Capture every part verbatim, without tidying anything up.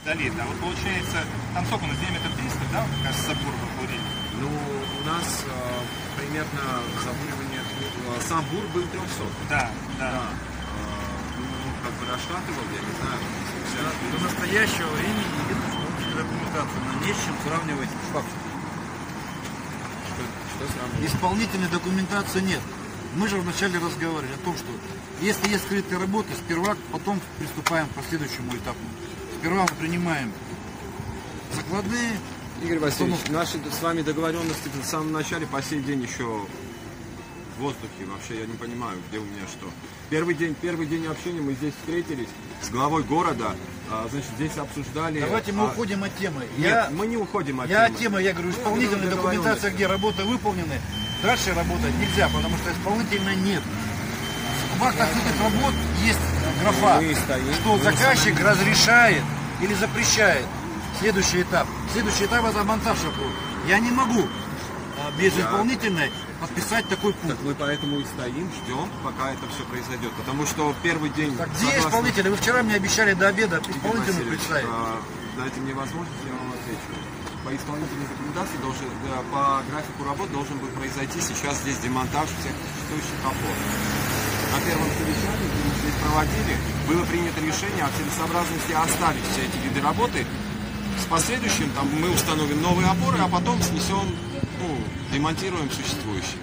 долит. А вот получается, там сколько у нас, диаметр триста, да, кажется, забор вы бурили? Ну, у нас э, примерно забуривание, э, сам бур был трехсот. Да, да. да. Э, ну, как бы расшатывал, я не знаю. Сейчас... До настоящего времени нет документации, но не с чем сравнивать факт. Что, что сравнивать? Исполнительной документации нет. Мы же вначале разговаривали о том, что если есть скрытые работы, сперва, потом приступаем к последующему этапу. Сперва мы принимаем закладные. Игорь Васильевич, наши с вами договоренности в самом начале по сей день еще в воздухе. Вообще я не понимаю, где у меня что. Первый день, первый день общения мы здесь встретились с главой города. А, значит, здесь обсуждали... Давайте мы а... уходим от темы. Нет, я... мы не уходим от я темы. от темы, я говорю, исполнительная документация, где работы выполнены, дальше работать нельзя, потому что исполнительной нет. В актах этих работ есть графа, стоим, что заказчик разрешает или запрещает. Следующий этап. Следующий этап это монтаж опор. Я не могу а, без Я... исполнительной подписать такой пункт. Так мы поэтому и стоим, ждем, пока это все произойдет. Потому что первый день... Так где согласно... исполнители? Вы вчера мне обещали до обеда исполнительную представить. А, дайте мне возможность, я вам отвечу. По исполнительной документации должен, да, по графику работ должен был произойти сейчас здесь демонтаж всех существующих опор. На первом совещании, где мы здесь проводили, было принято решение о целесообразности оставить все эти виды работы. С последующим там, мы установим новые опоры, а потом снесем, ну, демонтируем существующие.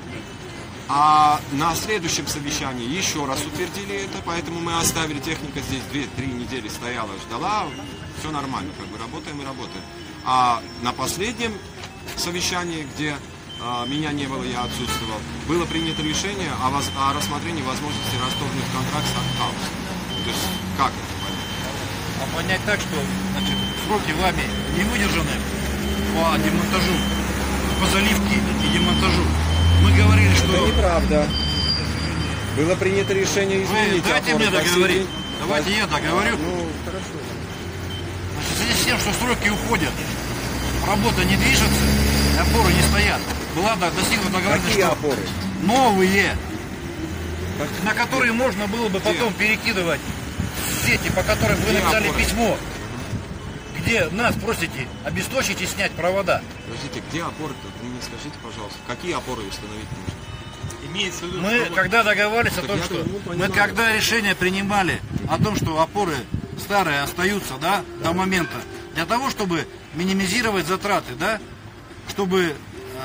А на следующем совещании еще раз утвердили это, поэтому мы оставили, техника здесь две-три недели стояла, ждала, все нормально, как бы работаем и работаем. А на последнем совещании, где а, меня не было, я отсутствовал, было принято решение о, воз... о рассмотрении возможности расторгнуть контракт с Актаусом. То есть как это понять? А понять так, что значит, сроки вами не выдержаны по демонтажу, по заливке и демонтажу. Мы говорили, что... Это неправда. Было принято решение изменить. Вы дайте мне договорить. Давайте я договорю. Ну, хорошо. Значит, в связи с тем, что сроки уходят, работа не движется, опоры не стоят. Была достигнута договоренность, Какие что опоры? новые, Как... на которые можно было бы Где? потом перекидывать сети, по которым вы Где написали опоры? письмо, где нас просите обесточить и снять провода. Подождите, где опоры-то? Вы мне скажите, пожалуйста, какие опоры установить нужно? Имеется в виду, Мы что когда договаривались о Так том, я что не мы понимаю. когда решение принимали о том, что опоры старые остаются, да, до момента, для того, чтобы минимизировать затраты, да, чтобы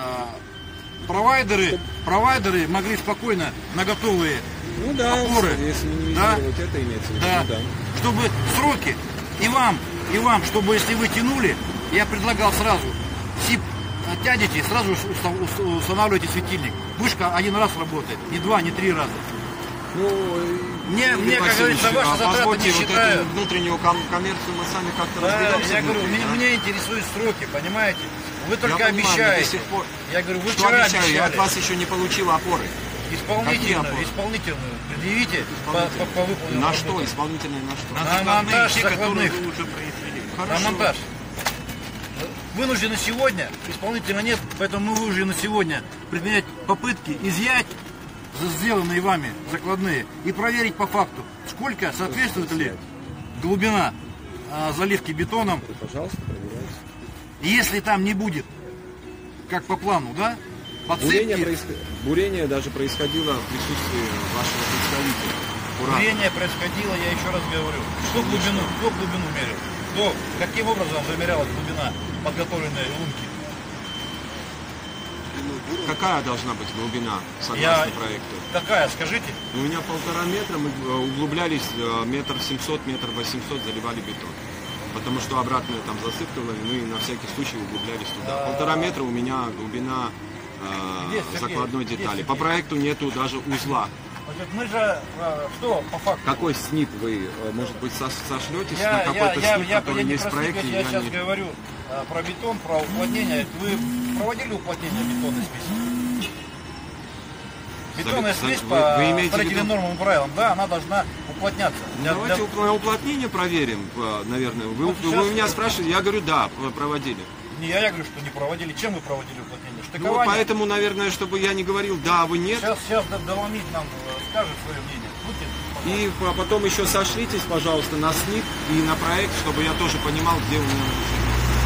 э, провайдеры, провайдеры могли спокойно на готовые Ну да, опоры, если да, минимизировать это имеется в виду, да, да. чтобы сроки и вам, и вам, чтобы если вы тянули, я предлагал сразу, СИП тянете, сразу устанавливаете светильник. Вышка один раз работает, не два, не три раза. Ну, Мне, Игорь мне как Васильевич, говорится, ваши а затраты позвольте, не вот считаю. эту внутреннюю ком- коммерцию мы сами как-то Да, разберемся. я говорю, внутри, меня, да? меня интересуют сроки, понимаете? Вы только Я понимаю, но обещаете. до сих пор... Я говорю, вы Что вчера обещаю? Я от обещали. вас еще не получил опоры. Какие Исполнительную, опоры? исполнительную. Предъявите по, по, по выполненному. На что? Исполнительные на что? на на закладные, монтаж те, которые закладных. вы уже произвели. На монтаж. Вынуждены сегодня, исполнительно нет, поэтому мы вынуждены сегодня предпринять попытки изъять сделанные вами закладные и проверить по факту, сколько соответствует ли глубина а, заливки бетоном. Пожалуйста, проверяйте. И если там не будет, как по плану, да, Бурение, подсыпки, происход... Бурение даже происходило в присутствии вашего представителя. Ура. бурение происходило, я еще раз говорю, кто глубину, кто глубину мерил, кто, каким образом замерялась глубина подготовленной лунки. Какая должна быть глубина, согласно Я... проекту? Какая, скажите? У меня полтора метра, мы э, углублялись э, метр семьсот, метр восемьсот, заливали бетон. Потому что обратную там засыпали, мы на всякий случай углублялись туда. Полтора метра у меня глубина э, Где, Сергей? закладной Где, детали. Сергей? По проекту нету даже узла. Значит, мы же, э, что по факту? Какой снип вы, э, может быть, со- сошлетесь Я, на я, какой-то я, снип, я, который я не есть в про проекте? снипет, я сейчас не... говорю э, про бетон, про уплотнение. Вы проводили уплотнение бетонной смеси? Бетонная За- смесь вы- по вы имеете в строительным виду- нормам и правилам, да, она должна уплотняться. Для- Давайте для- упла- уплотнение проверим, э, наверное. Вы, Вот вы сейчас- меня спрашиваете, я говорю, да, п- проводили. Не, я, я говорю, что не проводили. Чем вы проводили уплотнение? Ну, Штыкование? поэтому, наверное, чтобы я не говорил, да, вы нет. Сейчас, сейчас Доломит нам э, скажет свое мнение. Будьте И по- потом еще сошлитесь, пожалуйста, на снип и на проект, чтобы я тоже понимал, где у меня нарушение.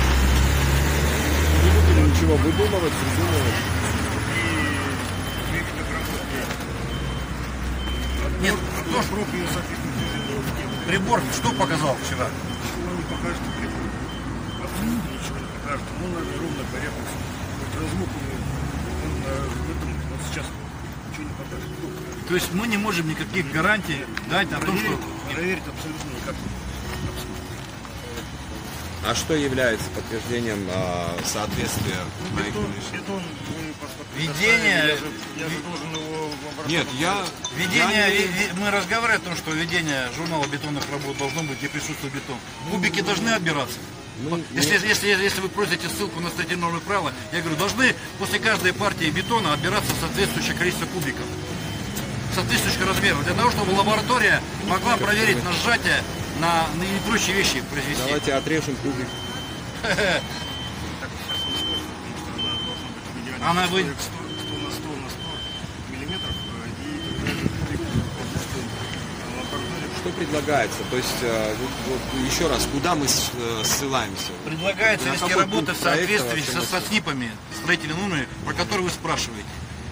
Не будем ничего выдумывать, придумывать. Нет, кто ж прибор что показал вчера? Он не покажет прибор. Абсолютно ничего не покажет. Ему надо ровно поверхность. Вот размок он, он, э, в этом, вот сейчас ничего не покажет. То есть мы не можем никаких гарантий дать на том, что... Проверить абсолютно никак. А что является подтверждением а, соответствия проекту решения? Это он, вы посмотрите, Ведение- Я же, я же должен его в лабораторию. Нет, я... Ведение, я не- ви- ви- мы разговариваем о том, что ведение журнала бетонных работ должно быть, где присутствует бетон. Кубики должны отбираться. Ну, Если, если, если вы просите ссылку на статью нормы правила, я говорю, должны после каждой партии бетона отбираться соответствующее количество кубиков. Соответствующего размера. Для того, чтобы лаборатория могла проверить на сжатие, на, на и прочие вещи произвести. Давайте отрежем кубик. Так, сейчас не сколько, потому что она должна быть в идеале Она вы- сто на сто на сто миллиметров, э, и тогда кубик, потому что лаборатория. Что предлагается? То есть, э, вот, вот еще раз, куда мы с- э, ссылаемся? Предлагается На вести какой работы в пункт проекта соответствии вообще со, мы- со СНИПами, строительными нормами, про которые вы спрашиваете.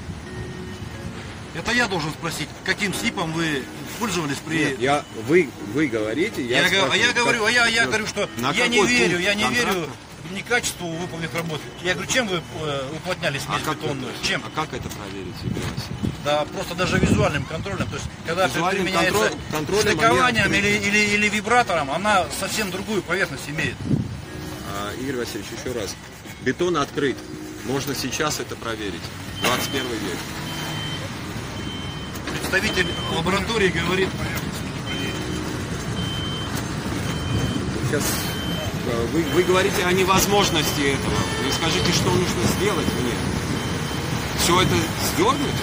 Это я должен спросить, каким СНИПом вы пользовались при... Нет, я, вы, вы говорите, я, Я, го- а спрашиваю, я говорю, как- а я, я ну, говорю, что на я не какой верю, пункт я не контракта? верю не качеству выполненных работ. Я говорю, чем вы э, уплотняли А смесь как, бетонную? это, Чем? а как это проверить, Игорь Васильевич? Да, просто даже визуальным контролем. То есть, когда Визуальным применяется контроль- контролем шликованием они или, или, или вибратором, она совсем другую поверхность имеет. А, Игорь Васильевич, еще раз. Бетон открыт. Можно сейчас это проверить. двадцать первый век. Представитель лаборатории говорит, Сейчас э, вы, вы говорите о невозможности этого. Вы скажите, что нужно сделать мне? Все это сдернуть?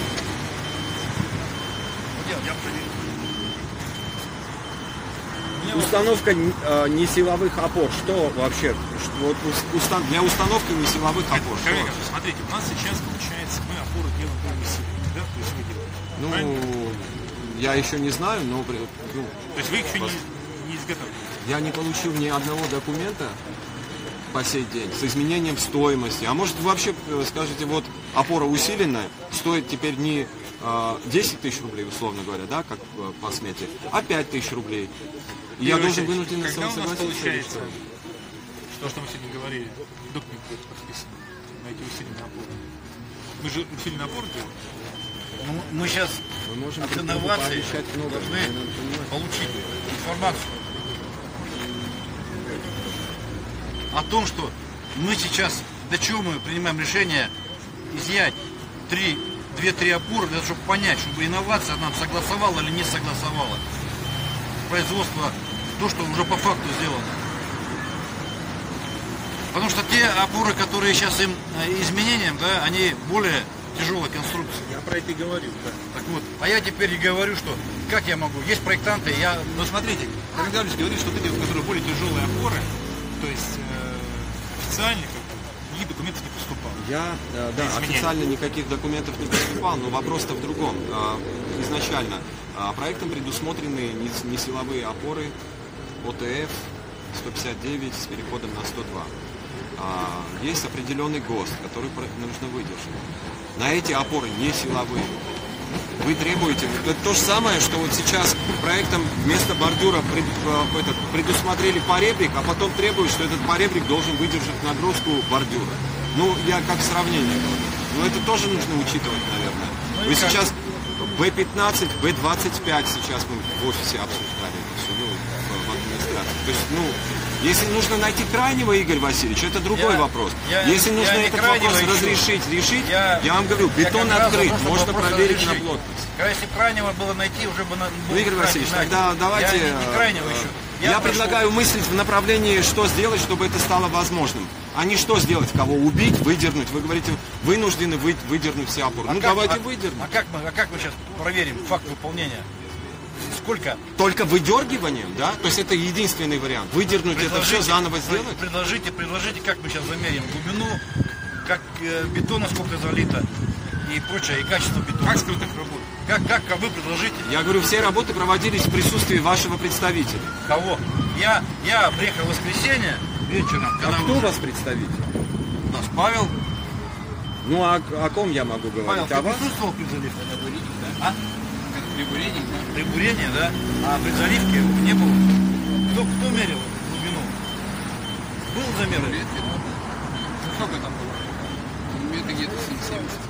Я проверю. Установка э, несиловых опор. Что вообще? Что, вот, ус- устан- для установки несиловых опор. что Коллега, вообще? смотрите, у нас сейчас получается, мы опоры делаем полностью, да, то есть вы делаете. Правильно? Ну, я еще не знаю, но при- ну, То есть вы их еще не, не изготовили. я не получил ни одного документа по сей день с изменением стоимости. А может вы вообще э, скажете, вот опора усиленная стоит теперь не э, десять тысяч рублей, условно говоря, да, как э, по смете, а пять тысяч рублей. И я Игорь должен Васильевич, вынужден когда у нас согласиться. получается, что- то, что мы сегодня говорили, документ будет подписан на эти усиленные опоры. Вы же усиленные опоры делаете? ну, мы сейчас Мы можем от друг другу инноваций пообещать много, должны вы, наверное, понимаете. получить информацию о том, что мы сейчас, до чего мы принимаем решение изъять три, две-три опоры, для того, чтобы понять, чтобы инновация нам согласовала или не согласовала производство, то, что уже по факту сделано. Потому что те опоры, которые сейчас им э, изменением, да, они более тяжелой конструкции. Я про это и говорю, да. Так вот, а я теперь и говорю, что как я могу? Есть проектанты, я... Но смотрите, Олег Давыдович говорит, что вот эти, вот, которые более тяжелые опоры, то есть э, официально как бы, никаких документов не поступало. Я, э, да, Изменения. официально никаких документов не поступал, но вопрос-то в другом. А, Изначально а, проектом предусмотрены нес- несиловые опоры О Т Ф сто пятьдесят девять с переходом на сто два. А, Есть определенный ГОСТ, который про- нужно выдержать. На эти опоры не силовые. Вы требуете, это то же самое, что вот сейчас проектом вместо бордюра пред- э, этот, предусмотрели поребрик, а потом требуют, что этот поребрик должен выдержать нагрузку бордюра. Ну, я как сравнение говорю. Но это тоже нужно учитывать, наверное. Вы сейчас Б пятнадцать, Б двадцать пять сейчас мы в офисе обсуждали это все, ну, в, в администрации. То есть, ну, если нужно найти крайнего, Игорь Васильевич, это другой Я- вопрос. я- если нужно я не этот крайнего вопрос ищу. разрешить, решить, Я- я, вам говорю, я бетон как раз открыт, вопрос- можно вопрос проверить на разрешить. плотность. Если крайнего было найти, уже бы... на- Ну, было Игорь крайне Васильевич, найти. тогда давайте... Я не, не крайнего э, ищу. Я, прошу- предлагаю мыслить в направлении, что сделать, чтобы это стало возможным. А не что сделать, кого убить, выдернуть. Вы говорите, вынуждены вы, выдернуть все опоры. А ну как- давайте а- выдернем. А как, мы, а как мы сейчас проверим факт выполнения? Сколько? Только выдергиванием, да? То есть это единственный вариант. Выдернуть это все, Предложите- заново пред- сделать? Предложите, предложите, как мы сейчас замерим глубину, как э, бетона сколько залито и прочее, и качество бетона. Как скрытых работ? Как, как вы предложите? Я говорю, все работы проводились в присутствии вашего представителя. Кого? Я, я приехал в воскресенье вечером. А Когда кто вы- у вас представитель? У нас Павел. Ну, а о ком я могу Павел, говорить? ты О вас? присутствовал при заливке? А? При бурении, да? При бурении, да? А при заливке не было. Кто, кто мерил глубину? Был замер? Ну, сколько там было? Метр где-то семьдесят.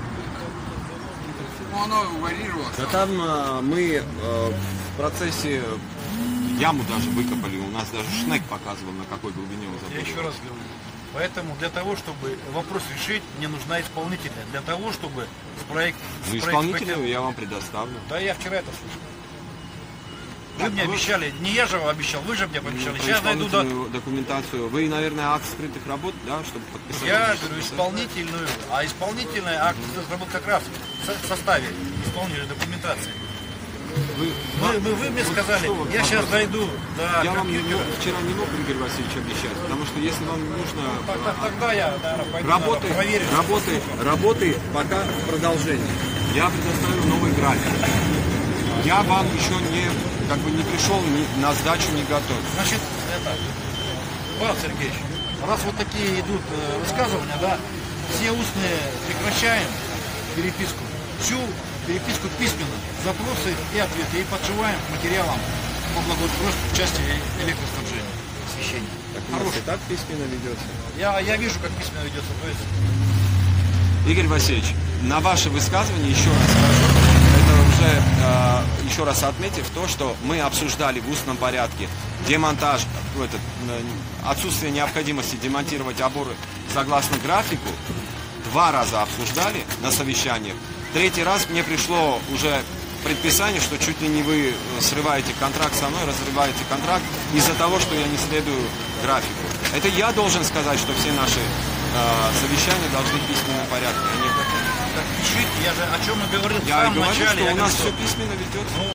Ну, оно варьировалось. Да там а, мы а, в процессе яму даже выкопали. У нас даже шнек показывал, на какой глубине он Я заходил. еще раз говорю. Поэтому для того, чтобы вопрос решить, мне нужна исполнительная. Для того, чтобы с проект... с Ну, проект- исполнительную я вам предоставлю. Да, я вчера это слышал. Вы Так, мне вы- обещали, не я же вам обещал, вы же мне пообещали. Про Сейчас найду дату. исполнительную документацию. Вы, наверное, акт скрытых работ, да, чтобы подписать? Я говорю исполнительную, а исполнительная акт работ как раз в составе исполнительной документации. Вы, Вы, вы, вы мне Вот сказали, что вот я сейчас вопрос. дойду до Я вам не компьютера. мог- вчера не мог, Игорь Васильевич, обещать, потому что если вам нужно... Тогда, тогда я, наверное, пойду Работы, надо проверить. работы, работы пока в продолжении. Я предоставлю новый график. Я вам еще не, как бы не пришел, ни- на сдачу не готов. Значит, это, Павел Сергеевич, раз вот такие идут э, высказывания, да, все устные прекращаем переписку. Всю переписку письменно, запросы и ответы, и подшиваем к материалам по благоустройству в части электроснабжения, освещения. Так у нас Хороший. и так письменно ведется. Я, я вижу, как письменно ведется. То есть, Игорь Васильевич, на ваше высказывание еще раз скажу, это уже э, еще раз отметив то, что мы обсуждали в устном порядке демонтаж, ну, этот, э, отсутствие необходимости демонтировать опоры согласно графику, два раза обсуждали на совещаниях. Третий раз мне пришло уже предписание, что чуть ли не вы срываете контракт со мной, разрываете контракт из-за того, что я не следую графику. Это я должен сказать, что все наши э, совещания должны в письменном порядке. Они... так пишите, я же о чем и говорил в Я и самом говорю, начале. что Я у нас говорю, все письменно ведется.